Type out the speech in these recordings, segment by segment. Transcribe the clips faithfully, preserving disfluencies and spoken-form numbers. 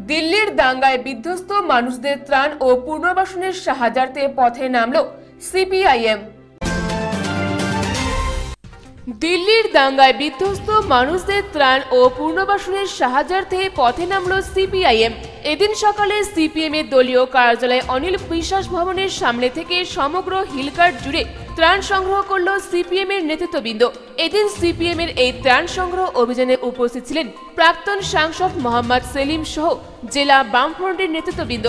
দিল্লির দাঙ্গায় বিধ্বস্ত মানুষদের ত্রাণ ও পুনর্বাসনের সাহায্যার্থে পথে নামল সিপিআইএম। দিল্লির দাঙ্গায় বিধ্বস্ত মানুষদের ত্রাণ ও পুনর্বাসনের সাহায্যার্থে পথে নামল সিপিআইএম। এদিন সকালে সিপিএম এর দলীয় কার্যালয় অনিল বিশ্বাস ভবনের সামনে থেকে সমগ্র হিলকার্ট জুড়ে ত্রাণ সংগ্রহ করল সিপিএম এর নেতৃত্ববৃন্দ। এদিন সিপিএম এর এই ত্রাণ সংগ্রহ অভিযানে উপস্থিত ছিলেন প্রাক্তন সাংসদ মোহাম্মদ সেলিম সহ জেলা বামফ্রন্টের নেতৃত্ববৃন্দ।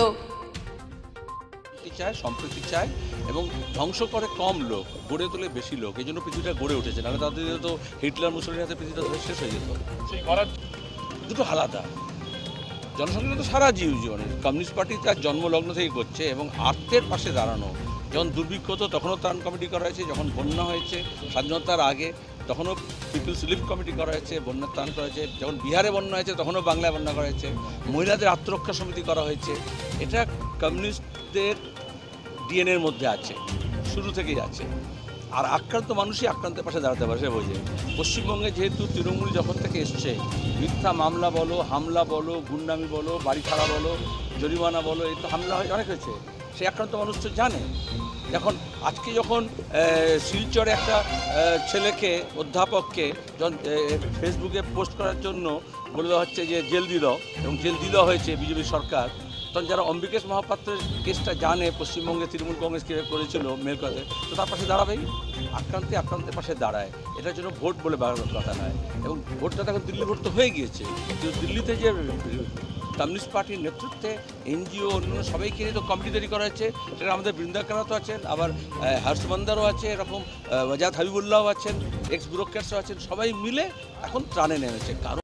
সম্প্রীতি চায় এবং ধ্বংস করে কম লোক, গড়ে তোলে বেশি লোক। এই জন্য পৃথিবীটা গড়ে উঠেছে, নাহলে তাদের তো হিটলার মুসলিনের হাতে পৃথিবীটা শেষ হয়ে যেত। সেই করার দুটো আলাদা জনসংখ্যা তো সারা জীবনের কমিউনিস্ট পার্টি তার জন্মলগ্ন থেকে করছে এবং আর্থের পাশে দাঁড়ানো। যখন দুর্ভিক্ষ হতো তখনও ত্রাণ কমিটি করা হয়েছে, যখন বন্যা হয়েছে স্বাধীনতার আগে তখনও পিপলস রিলিফ কমিটি করা হয়েছে, বন্যার ত্রাণ করা হয়েছে। যখন বিহারে বন্যা হয়েছে তখনও বাংলায় বন্যা করা হয়েছে, মহিলাদের আত্মরক্ষা সমিতি করা হয়েছে। এটা কমিউনিস্টদের ডিএনএর মধ্যে আছে, শুরু থেকেই আছে। আর আক্রান্ত মানুষই আক্রান্তের পাশে দাঁড়াতে পারে, সে বোঝে। পশ্চিমবঙ্গে যেহেতু তৃণমূল যখন থেকে এসছে, মিথ্যা মামলা বলো, হামলা বলো, গুন্ডামি বলো, বাড়ি ছাড়া বলো, জরিমানা বলো, এই তো হামলা অনেক হয়েছে। সে আক্রান্ত মানুষ তো জানে। এখন আজকে যখন শিলচরে একটা ছেলেকে, অধ্যাপককে যখন ফেসবুকে পোস্ট করার জন্য বলে দেওয়া হচ্ছে যে জেল দিল, এবং জেল দিল হয়েছে বিজেপি সরকার, তখন যারা অম্বিকেশ মহাপাত্রের কেসটা জানে, পশ্চিমবঙ্গে তৃণমূল কংগ্রেস কীভাবে করেছিল মেল করে, তো তার পাশে দাঁড়াবেই। আক্রান্তে আক্রান্তের পাশে দাঁড়ায়, এটার জন্য ভোট বলে বাড়ানোর কথা নয়। এবং ভোটটা তো এখন দিল্লি ভোট তো হয়ে গিয়েছে, কিন্তু দিল্লিতে যে কমিউনিস্ট পার্টির নেতৃত্বে এনজিও অন্য সবাইকে নিয়ে তো কমিটি তৈরি করা হয়েছে। সেটা আমাদের বৃন্দা কারাতও আছেন, আবার হর্ষবন্দরও আছে, এরকম ওয়াজাদ হাবিবুল্লাহও আছেন, এক্স ব্যুরোক্র্যাটসও আছেন। সবাই মিলে এখন ত্রাণে নেমেছে। কারণ